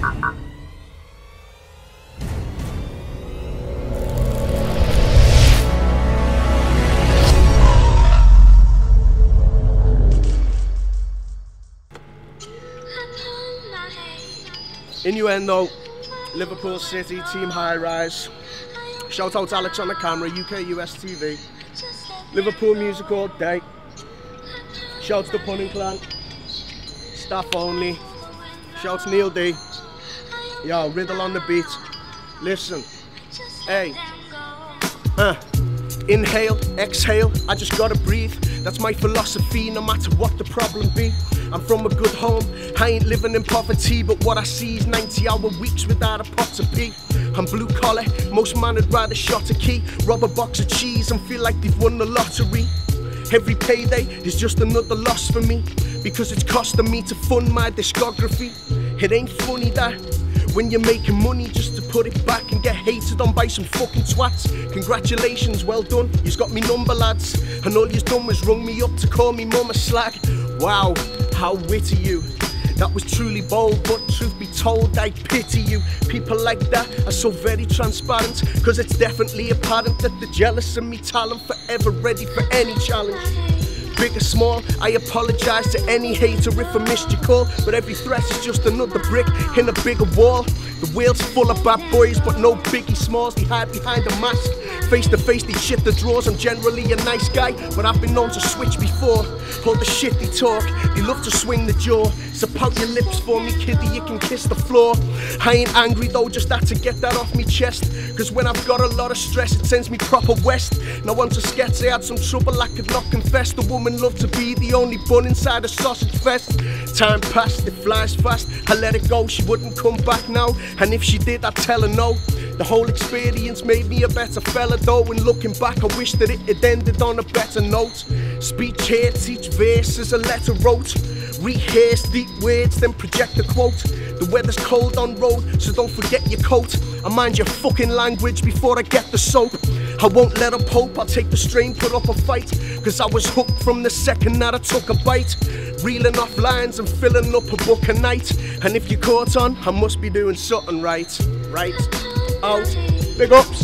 Innuendo, Liverpool City, Team High Rise. Shout out Alex on the camera, UK US TV. Liverpool music all day. Shouts to Punning Clan. Staff only. Shouts Neil D. Yo, Riddle on the beat. Listen. Hey. Inhale, exhale, I just gotta breathe. That's my philosophy, no matter what the problem be. I'm from a good home, I ain't living in poverty, but what I see is 90-hour weeks without a pot to pee. I'm blue collar, most men would rather shot a key, rob a box of cheese and feel like they've won the lottery. Every payday is just another loss for me, because it's costing me to fund my discography. It ain't funny that when you're making money just to put it back and get hated on by some fucking twats. Congratulations, well done, you've got me number, lads. And all you've done was rung me up to call me mum a slag. Wow, how witty you. That was truly bold, but truth be told, I pity you. People like that are so very transparent, cause it's definitely apparent that they're jealous of me talent, forever ready for any challenge. Big or small, I apologise to any hater if I missed your call, but every threat is just another brick in a bigger wall. The world's full of bad boys, but no Biggie Smalls, they hide behind a mask. Face to face, they shit the drawers, I'm generally a nice guy, but I've been known to switch before. All the shit they talk, they love to swing the jaw. So pout your lips for me, kiddie, you can kiss the floor. I ain't angry though, just had to get that off me chest, cause when I've got a lot of stress, it sends me proper west. Now once a sketch, I had some trouble I could not confess. The woman loved to be the only bun inside a sausage fest. Time passed, it flies fast, I let it go, she wouldn't come back now. And if she did, I'd tell her no. The whole experience made me a better fella though, and looking back, I wish that it had ended on a better note. Speech here, each verse is a letter wrote. Rehearse deep words, then project a quote. The weather's cold on road, so don't forget your coat. I mind your fucking language before I get the soap. I won't let up hope, I'll take the strain, put up a fight, cause I was hooked from the second that I took a bite. Reeling off lines and filling up a book a night. And if you're caught on, I must be doing something right. Right, out, big ups.